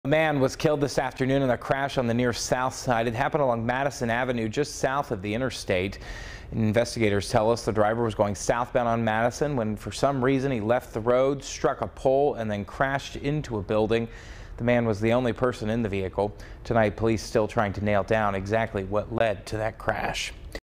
A man was killed this afternoon in a crash on the near south side. It happened along Madison Avenue, just south of the interstate. Investigators tell us the driver was going southbound on Madison when for some reason he left the road, struck a pole, and then crashed into a building. The man was the only person in the vehicle. Tonight, police still trying to nail down exactly what led to that crash.